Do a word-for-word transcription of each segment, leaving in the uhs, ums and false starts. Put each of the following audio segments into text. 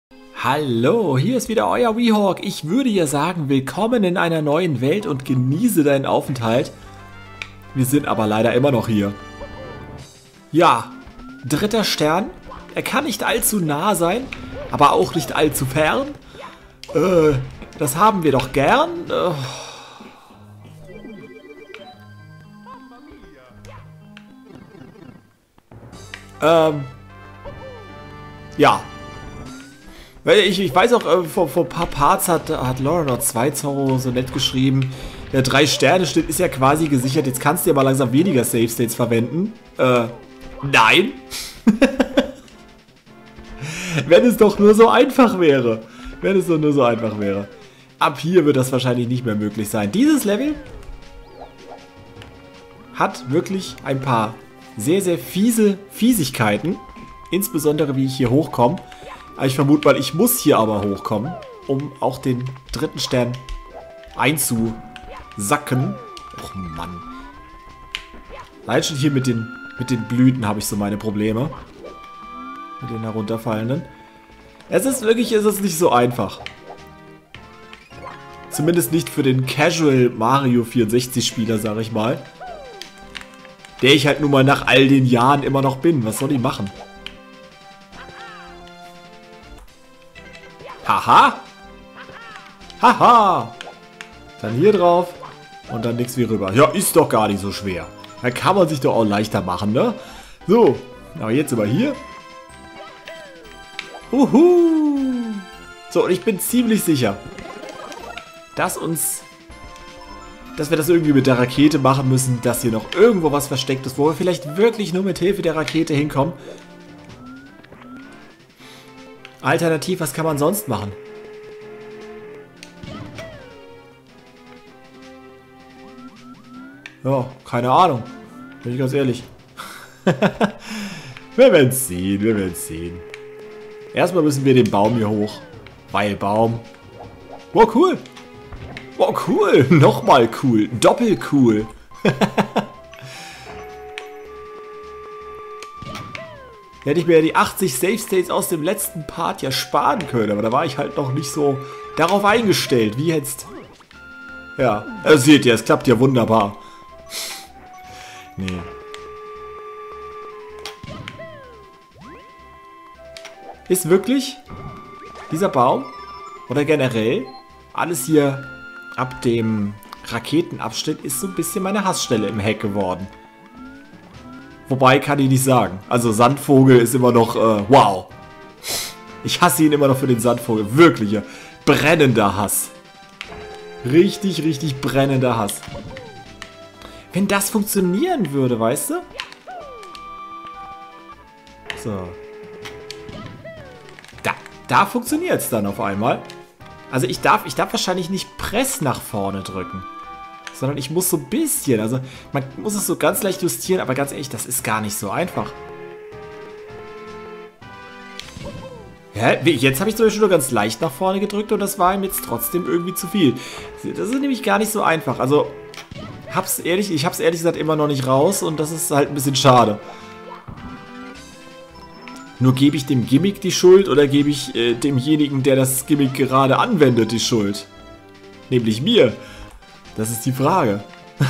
Hallo, hier ist wieder euer Weehawk. Ich würde ja sagen, willkommen in einer neuen Welt und genieße deinen Aufenthalt. Wir sind aber leider immer noch hier. Ja, dritter Stern. Er kann nicht allzu nah sein, aber auch nicht allzu fern. Äh, das haben wir doch gern. Äh. Ähm. Ja. Ich, ich weiß auch, äh, vor, vor ein paar Parts hat, hat Laura noch zwei Zorro so nett geschrieben. Der drei Sterne steht, ist ja quasi gesichert. Jetzt kannst du ja mal langsam weniger Save States verwenden. Äh, nein. Wenn es doch nur so einfach wäre. Wenn es doch nur so einfach wäre. Ab hier wird das wahrscheinlich nicht mehr möglich sein. Dieses Level hat wirklich ein paar sehr, sehr fiese Fiesigkeiten. Insbesondere, wie ich hier hochkomme. Ich vermute mal, ich muss hier aber hochkommen, um auch den dritten Stern einzusacken. Och Mann. Allein schon hier mit den, mit den Blüten habe ich so meine Probleme. Mit den herunterfallenden. Es ist wirklich, es ist nicht so einfach. Zumindest nicht für den Casual Mario vierundsechzig Spieler, sage ich mal. Der ich halt nun mal nach all den Jahren immer noch bin. Was soll ich machen? Haha! Haha! Dann hier drauf und dann nichts wie rüber. Ja, ist doch gar nicht so schwer. Da kann man sich doch auch leichter machen, ne? So, aber jetzt über hier. Uhu! So, und ich bin ziemlich sicher, dass uns, dass wir das irgendwie mit der Rakete machen müssen, dass hier noch irgendwo was versteckt ist, wo wir vielleicht wirklich nur mit Hilfe der Rakete hinkommen. Alternativ, was kann man sonst machen? Ja, keine Ahnung. Bin ich ganz ehrlich. Wir werden es sehen, wir werden es sehen. Erstmal müssen wir den Baum hier hoch. Weil Baum. Wow, cool. Wow, cool. Nochmal cool. Doppelt cool. Hätte ich mir ja die achtzig Save States aus dem letzten Part ja sparen können, aber da war ich halt noch nicht so darauf eingestellt, wie jetzt. Ja, also seht ihr, es klappt ja wunderbar. Nee. Ist wirklich dieser Baum oder generell alles hier ab dem Raketenabschnitt ist so ein bisschen meine Hassstelle im Hack geworden. Wobei, kann ich nicht sagen. Also Sandvogel ist immer noch, äh, wow. Ich hasse ihn immer noch für den Sandvogel. Wirklicher, brennender Hass. Richtig, richtig brennender Hass. Wenn das funktionieren würde, weißt du? So. Da, da funktioniert es dann auf einmal. Also ich darf, ich darf wahrscheinlich nicht Press nach vorne drücken. Sondern ich muss so ein bisschen, also man muss es so ganz leicht justieren, aber ganz ehrlich, das ist gar nicht so einfach. Ja, jetzt habe ich zum Beispiel nur ganz leicht nach vorne gedrückt und das war ihm jetzt trotzdem irgendwie zu viel. Das ist nämlich gar nicht so einfach. Also, hab's ehrlich, ich habe es ehrlich gesagt immer noch nicht raus und das ist halt ein bisschen schade. Nur gebe ich dem Gimmick die Schuld oder gebe ich äh, demjenigen, der das Gimmick gerade anwendet, die Schuld? Nämlich mir. Das ist die Frage.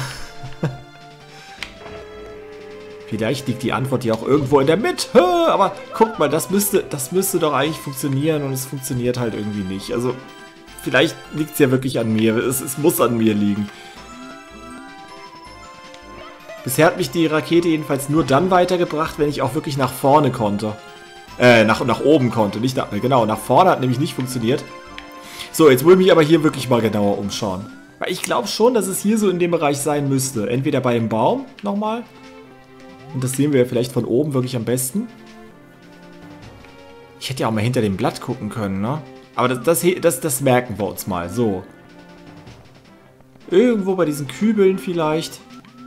Vielleicht liegt die Antwort ja auch irgendwo in der Mitte. Aber guck mal, das müsste, das müsste doch eigentlich funktionieren und es funktioniert halt irgendwie nicht. Also vielleicht liegt es ja wirklich an mir. Es, es muss an mir liegen. Bisher hat mich die Rakete jedenfalls nur dann weitergebracht, wenn ich auch wirklich nach vorne konnte. Äh, nach, nach oben konnte. Nicht nach, genau, nach vorne hat nämlich nicht funktioniert. So, jetzt muss ich mich aber hier wirklich mal genauer umschauen. Weil ich glaube schon, dass es hier so in dem Bereich sein müsste. Entweder bei dem Baum nochmal. Und das sehen wir ja vielleicht von oben wirklich am besten. Ich hätte ja auch mal hinter dem Blatt gucken können, ne? Aber das, das, das, das merken wir uns mal. So. Irgendwo bei diesen Kübeln vielleicht.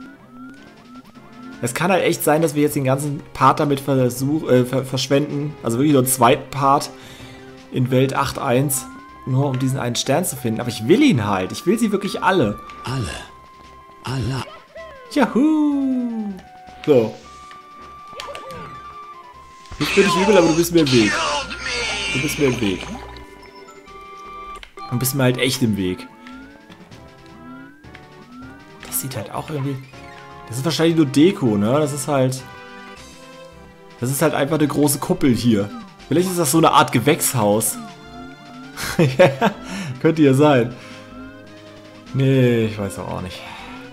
Es kann halt echt sein, dass wir jetzt den ganzen Part damit versuch, äh, verschwenden. Also wirklich nur einen zweiten Part in Welt acht Punkt eins. Nur um diesen einen Stern zu finden. Aber ich will ihn halt. Ich will sie wirklich alle. Alle. Alle. Juhu. So. Jetzt bin ich übel, aber du bist mir im Weg. Du bist mir im Weg. Du bist mir halt echt im Weg. Das sieht halt auch irgendwie... Das ist wahrscheinlich nur Deko, ne? Das ist halt... Das ist halt einfach eine große Kuppel hier. Vielleicht ist das so eine Art Gewächshaus. Ja, könnte ja sein. Nee, ich weiß auch nicht.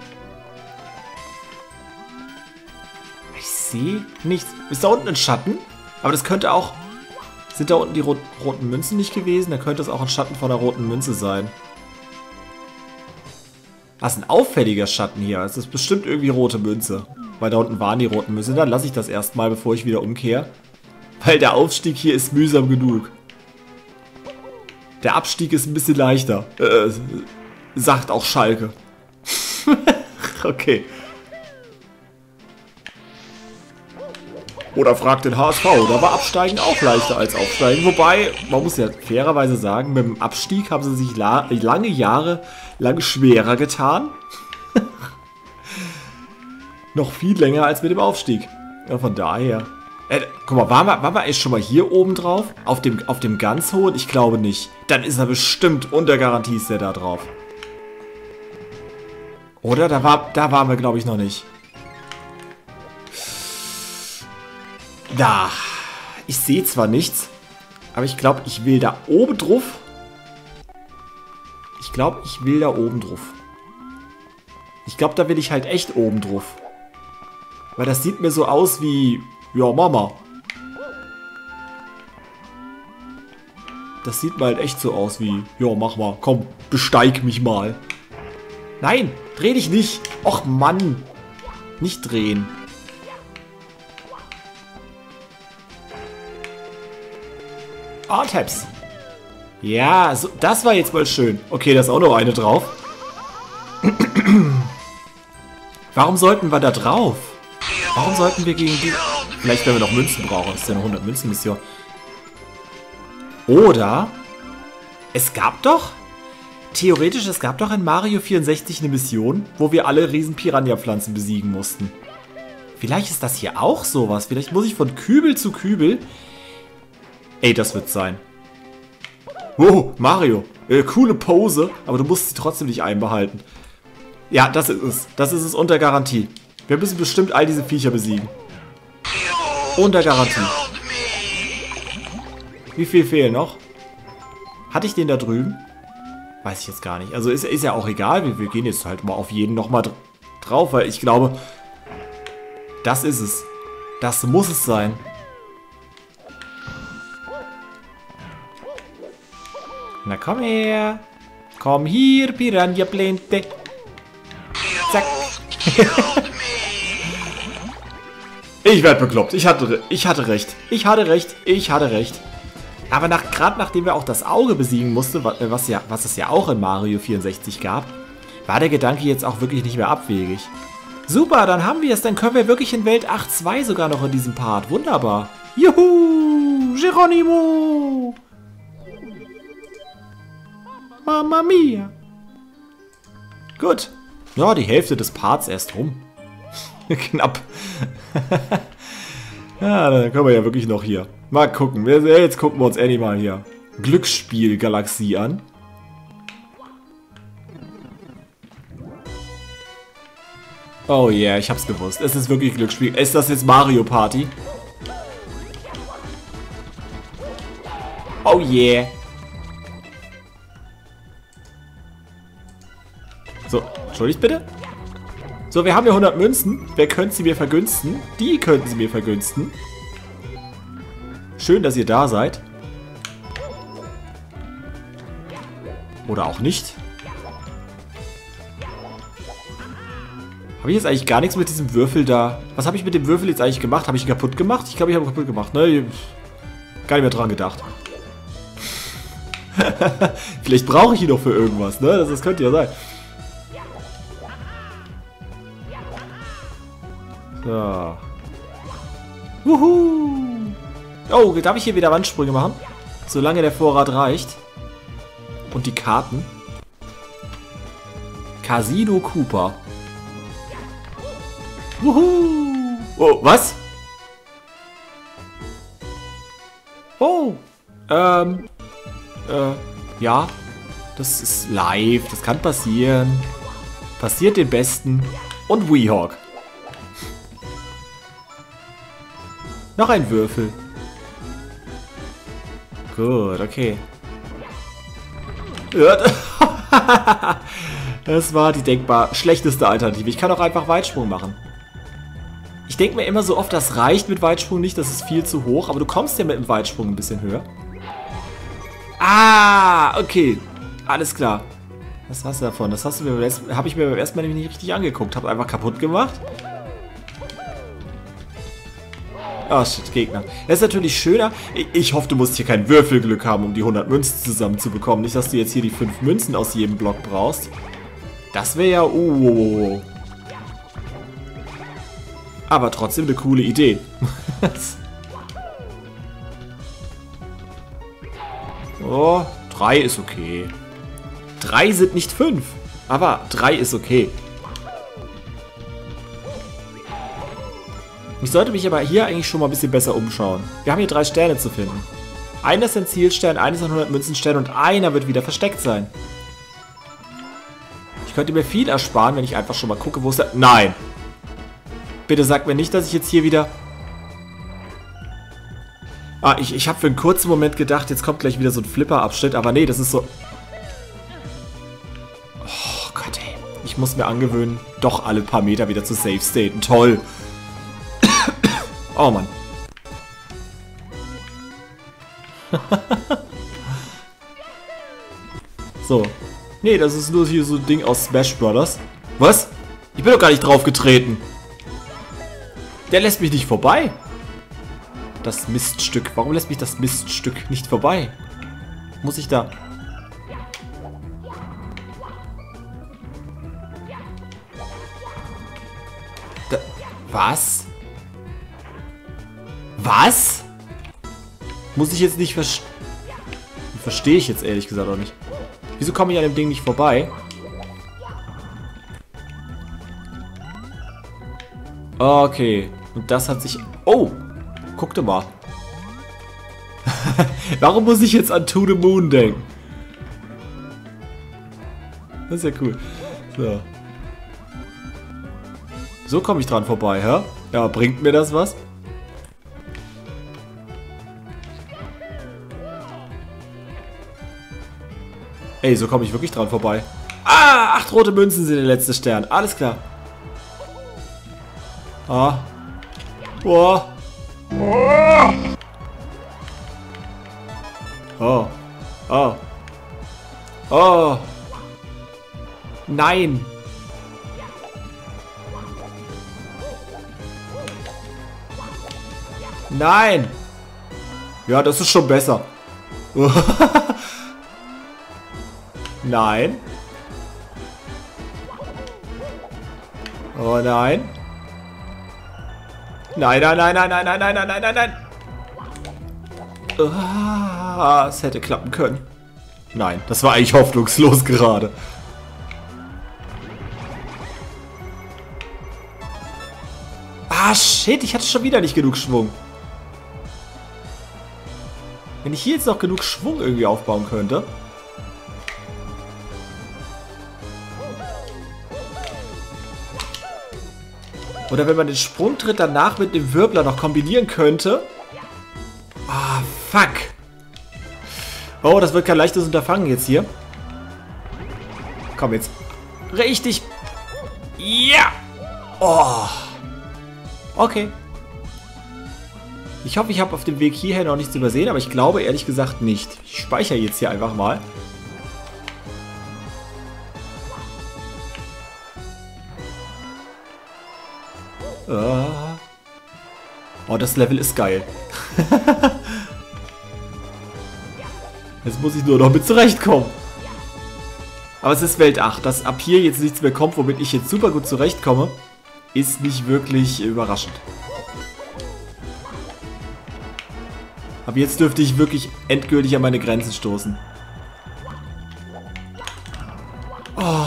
Ich sehe nichts. Ist da unten ein Schatten? Aber das könnte auch... Sind da unten die rot roten Münzen nicht gewesen? Da könnte es auch ein Schatten von der roten Münze sein. Das ist ein auffälliger Schatten hier. Das ist bestimmt irgendwie rote Münze. Weil da unten waren die roten Münzen. Dann lasse ich das erstmal, bevor ich wieder umkehre. Weil der Aufstieg hier ist mühsam genug. Der Abstieg ist ein bisschen leichter. Äh, sagt auch Schalke. Okay. Oder fragt den H S V. Da war Absteigen auch leichter als Aufsteigen. Wobei, man muss ja fairerweise sagen, mit dem Abstieg haben sie sich la lange Jahre lang schwerer getan. Noch viel länger als mit dem Aufstieg. Ja, von daher. Äh, guck mal, waren wir, waren wir echt schon mal hier oben drauf? Auf dem, auf dem ganz hohen? Ich glaube nicht. Dann ist er bestimmt, unter Garantie ist er da drauf. Oder? Da, war, da waren wir, glaube ich, noch nicht. Da. Ich sehe zwar nichts, aber ich glaube, ich will da oben drauf. Ich glaube, ich will da oben drauf. Ich glaube, da will ich halt echt oben drauf. Weil das sieht mir so aus wie... Ja, Mama. Das sieht mir halt echt so aus wie... Ja, mach mal. Komm, besteig mich mal. Nein, dreh dich nicht. Och, Mann. Nicht drehen. Oh, Taps. Ja, so, das war jetzt mal schön. Okay, da ist auch noch eine drauf. Warum sollten wir da drauf? Warum sollten wir gegen die... Vielleicht, wenn wir noch Münzen brauchen. Das ist ja eine hundert Münzen Mission. Oder... Es gab doch... Theoretisch, es gab doch in Mario vierundsechzig eine Mission, wo wir alle riesen Piranha-Pflanzen besiegen mussten. Vielleicht ist das hier auch sowas. Vielleicht muss ich von Kübel zu Kübel... Ey, das wird sein. Wow, Mario. Äh, coole Pose, aber du musst sie trotzdem nicht einbehalten. Ja, das ist es. Das ist es unter Garantie. Wir müssen bestimmt all diese Viecher besiegen. Unter Garantie. Wie viel fehlen noch? Hatte ich den da drüben? Weiß ich jetzt gar nicht. Also ist, ist ja auch egal. Wir, wir gehen jetzt halt mal auf jeden nochmal dr drauf, weil ich glaube, das ist es. Das muss es sein. Na komm her. Komm hier, Piranha Plente. Zack. Ich werde bekloppt. Ich hatte, ich hatte recht. Ich hatte recht. Ich hatte recht. Aber nach, gerade nachdem wir auch das Auge besiegen mussten, was, ja, was es ja auch in Mario vierundsechzig gab, war der Gedanke jetzt auch wirklich nicht mehr abwegig. Super, dann haben wir es. Dann können wir wirklich in Welt acht Punkt zwei sogar noch in diesem Part. Wunderbar. Juhu! Geronimo! Mamma mia! Gut. Ja, die Hälfte des Parts erst rum. Knapp. Ja, dann können wir ja wirklich noch hier. Mal gucken. Jetzt gucken wir uns endlich mal hier Glücksspiel-Galaxie an. Oh yeah, ich hab's gewusst. Es ist wirklich Glücksspiel. Ist das jetzt Mario Party? Oh yeah. So, entschuldigt bitte. So, wir haben ja hundert Münzen. Wer könnte sie mir vergünsten? Die könnten sie mir vergünsten. Schön, dass ihr da seid. Oder auch nicht. Habe ich jetzt eigentlich gar nichts mit diesem Würfel da... Was habe ich mit dem Würfel jetzt eigentlich gemacht? Habe ich ihn kaputt gemacht? Ich glaube, ich habe ihn kaputt gemacht, ne? Gar nicht mehr dran gedacht. Vielleicht brauche ich ihn doch für irgendwas, ne? Das, das könnte ja sein. So. Wuhu! Oh, darf ich hier wieder Wandsprünge machen? Solange der Vorrat reicht. Und die Karten. Casino Cooper. Wuhu! Oh, was? Oh! Ähm, äh, ja. Das ist live, das kann passieren. Passiert den Besten. Und Weehawk. Noch ein Würfel. Gut, okay. Das war die denkbar schlechteste Alternative. Ich kann auch einfach Weitsprung machen. Ich denke mir immer so oft, das reicht mit Weitsprung nicht, das ist viel zu hoch. Aber du kommst ja mit dem Weitsprung ein bisschen höher. Ah, okay. Alles klar. Was hast du davon? Das hast du mir habe ich mir beim ersten Mal nämlich nicht richtig angeguckt. Habe einfach kaputt gemacht. Ah, oh, shit, Gegner. Das ist natürlich schöner. Ich, ich hoffe, du musst hier kein Würfelglück haben, um die hundert Münzen zusammenzubekommen. Nicht, dass du jetzt hier die fünf Münzen aus jedem Block brauchst. Das wäre ja... Oh. Aber trotzdem eine coole Idee. Oh, drei ist okay. Drei sind nicht fünf. Aber drei ist okay. Ich sollte mich aber hier eigentlich schon mal ein bisschen besser umschauen. Wir haben hier drei Sterne zu finden. Einer ist ein Zielstern, einer ist ein hundert Münzenstern und einer wird wieder versteckt sein. Ich könnte mir viel ersparen, wenn ich einfach schon mal gucke, wo es da... Nein! Bitte sag mir nicht, dass ich jetzt hier wieder... Ah, ich, ich habe für einen kurzen Moment gedacht, jetzt kommt gleich wieder so ein Flipper-Abschnitt, aber nee, das ist so... Oh Gott, ey. Ich muss mir angewöhnen, doch alle paar Meter wieder zu safe-staten. Toll! Oh Mann. So. Nee, das ist nur hier so ein Ding aus Smash Brothers. Was? Ich bin doch gar nicht drauf getreten. Der lässt mich nicht vorbei. Das Miststück. Warum lässt mich das Miststück nicht vorbei? Muss ich da... da... Was? Was? Muss ich jetzt nicht verstehen? Verstehe ich jetzt ehrlich gesagt auch nicht. Wieso komme ich an dem Ding nicht vorbei? Okay. Und das hat sich... Oh! Guck dir mal. Warum muss ich jetzt an To the Moon denken? Das ist ja cool. So. So komme ich dran vorbei, hä? Ja, bringt mir das was? Ey, so komme ich wirklich dran vorbei. Ah, acht rote Münzen sind der letzte Stern. Alles klar. Ah. Oh. Oh. Oh. Oh. Nein. Nein. Ja, das ist schon besser. Nein. Oh nein. Nein, nein, nein, nein, nein, nein, nein, nein, nein, nein, nein. Ah, es hätte klappen können. Nein, das war eigentlich hoffnungslos gerade. Ah, shit, ich hatte schon wieder nicht genug Schwung. Wenn ich hier jetzt noch genug Schwung irgendwie aufbauen könnte. Oder wenn man den Sprungtritt danach mit dem Wirbler noch kombinieren könnte. Ah, fuck. Oh, das wird kein leichtes Unterfangen jetzt hier. Komm jetzt. Richtig. Ja. Oh. Okay. Ich hoffe, ich habe auf dem Weg hierher noch nichts übersehen, aber ich glaube ehrlich gesagt nicht. Ich speichere jetzt hier einfach mal. Oh, das Level ist geil. Jetzt muss ich nur noch mit zurechtkommen. Aber es ist Welt acht. Dass ab hier jetzt nichts mehr kommt, womit ich jetzt super gut zurechtkomme, ist nicht wirklich überraschend. Ab jetzt dürfte ich wirklich endgültig an meine Grenzen stoßen. Oh.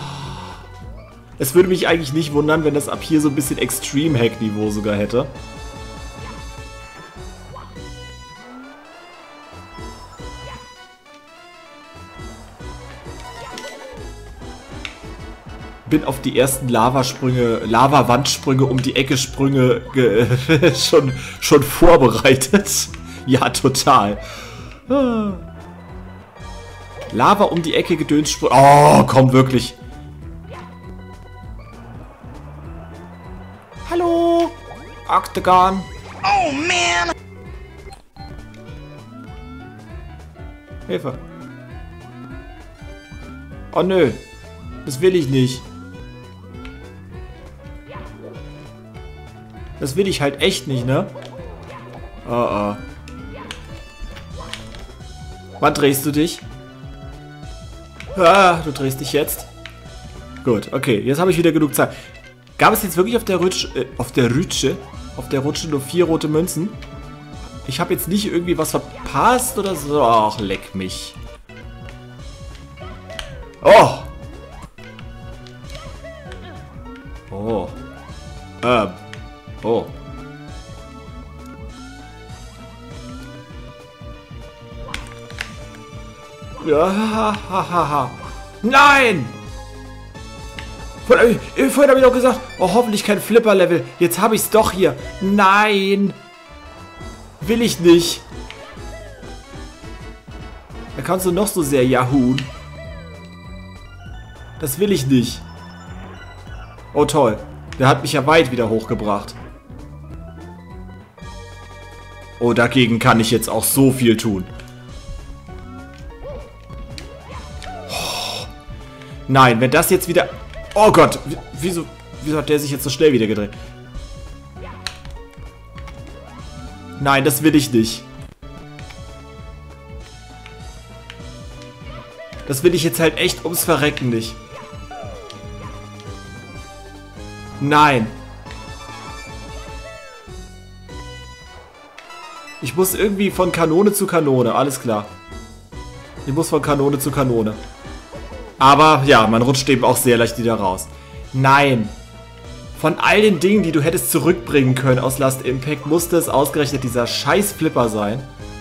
Es würde mich eigentlich nicht wundern, wenn das ab hier so ein bisschen Extreme-Hack-Niveau sogar hätte. bin auf die ersten Lavasprünge, Lava-Wandsprünge um die Ecke Sprünge schon, schon vorbereitet. Ja, total. Lava um die Ecke Gedönssprünge. Oh, komm, wirklich. Hallo, Octagon. Oh, man. Hilfe. Oh, nö. Das will ich nicht. Das will ich halt echt nicht, ne? Oh, oh. Wann drehst du dich? Ah, du drehst dich jetzt. Gut, okay. Jetzt habe ich wieder genug Zeit. Gab es jetzt wirklich auf der Rutsche, äh, auf der Rutsche, auf der Rutsche nur vier rote Münzen? Ich habe jetzt nicht irgendwie was verpasst oder so. Ach, leck mich. Oh! Oh. Ähm. Oh. Ja, ha, ha, ha, ha. Nein! Vorhin, vorhin habe ich doch gesagt, oh, hoffentlich kein Flipper-Level. Jetzt habe ich es doch hier. Nein! Will ich nicht. Da kannst du noch so sehr Yahoo. Das will ich nicht. Oh, toll. Der hat mich ja weit wieder hochgebracht. Oh, dagegen kann ich jetzt auch so viel tun. Oh. Nein, wenn das jetzt wieder... Oh Gott, wieso, wieso hat der sich jetzt so schnell wieder gedreht? Nein, das will ich nicht. Das will ich jetzt halt echt ums Verrecken nicht. Nein. Ich muss irgendwie von Kanone zu Kanone, alles klar. Ich muss von Kanone zu Kanone. Aber ja, man rutscht eben auch sehr leicht wieder raus. Nein. Von all den Dingen, die du hättest zurückbringen können aus Last Impact, musste es ausgerechnet dieser scheiß Flipper sein.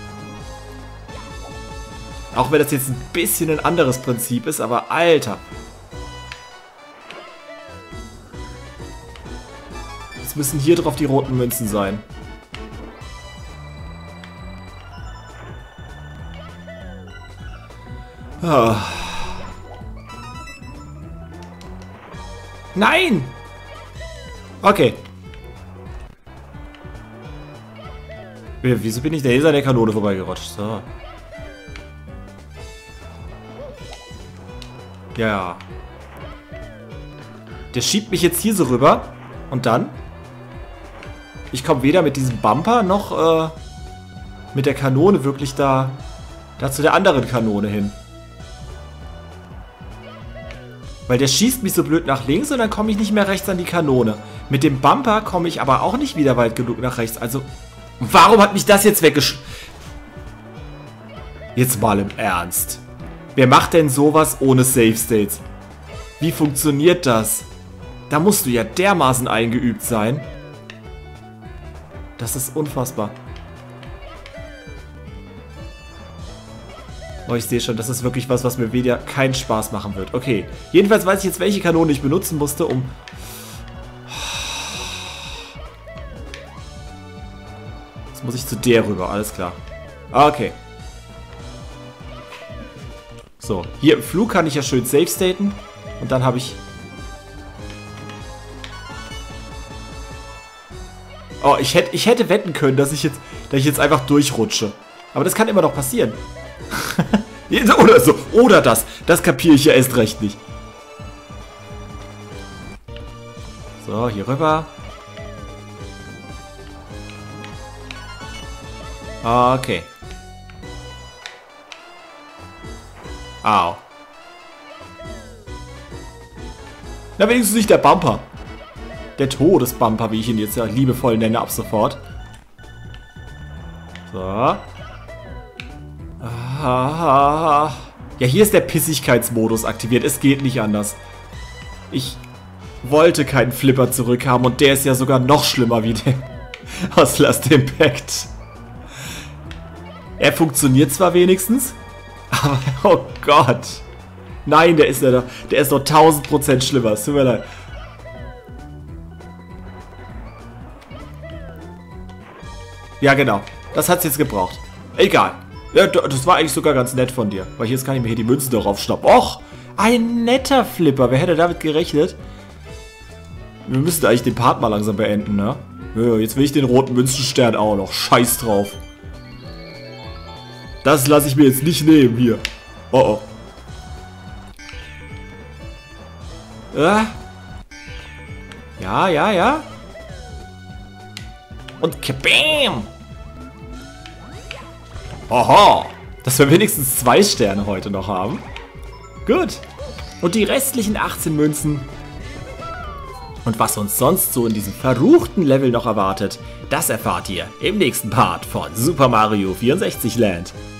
Auch wenn das jetzt ein bisschen ein anderes Prinzip ist, aber Alter. Jetzt müssen hier drauf die roten Münzen sein. Ah. Nein! Okay. Wieso bin ich da hier an der Kanone vorbeigerutscht? So. Ja. Der schiebt mich jetzt hier so rüber. Und dann? Ich komme weder mit diesem Bumper noch äh, mit der Kanone wirklich da, da zu der anderen Kanone hin. Weil der schießt mich so blöd nach links und dann komme ich nicht mehr rechts an die Kanone. Mit dem Bumper komme ich aber auch nicht wieder weit genug nach rechts. Also, warum hat mich das jetzt weggesch... Jetzt mal im Ernst. Wer macht denn sowas ohne Save States? Wie funktioniert das? Da musst du ja dermaßen eingeübt sein. Das ist unfassbar. Oh, ich sehe schon, das ist wirklich was, was mir wieder keinen Spaß machen wird. Okay, jedenfalls weiß ich jetzt, welche Kanone ich benutzen musste, um... Jetzt muss ich zu der rüber, alles klar. Okay. So, hier im Flug kann ich ja schön safe staten. Und dann habe ich... Oh, ich hätte, ich hätte wetten können, dass ich, jetzt, dass ich jetzt einfach durchrutsche. Aber das kann immer noch passieren. Oder so. Oder das. Das kapiere ich ja erst recht nicht. So, hier rüber. Okay. Au. Na, wenigstens nicht der Bumper. Der Todesbumper, wie ich ihn jetzt ja liebevoll nenne, ab sofort. So. Ah. Ja, hier ist der Pissigkeitsmodus aktiviert. Es geht nicht anders. Ich wollte keinen Flipper zurückhaben und der ist ja sogar noch schlimmer wie der aus Last Impact. Er funktioniert zwar wenigstens, aber oh Gott. Nein, der ist ja doch, der ist doch tausend Prozent schlimmer. Es tut mir leid. Ja, genau. Das hat's jetzt gebraucht. Egal. Ja, das war eigentlich sogar ganz nett von dir. Weil jetzt kann ich mir hier die Münzen darauf schnappen. Och, ein netter Flipper. Wer hätte damit gerechnet? Wir müssen eigentlich den Part mal langsam beenden, ne? Ja, jetzt will ich den roten Münzenstern auch noch. Scheiß drauf. Das lasse ich mir jetzt nicht nehmen hier. Oh oh. Ja, ja, ja. ja. Und kabam! Oho! Dass wir wenigstens zwei Sterne heute noch haben. Gut. Und die restlichen achtzehn Münzen. Und was uns sonst so in diesem verruchten Level noch erwartet, das erfahrt ihr im nächsten Part von Super Mario vierundsechzig Land.